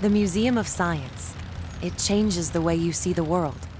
The Museum of Science. It changes the way you see the world.